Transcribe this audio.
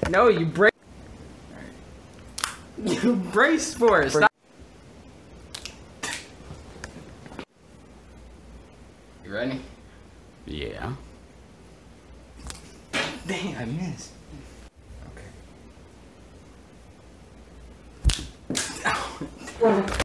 No, you brace. You brace for it. Stop. You ready? Yeah. Dang, I missed. Okay.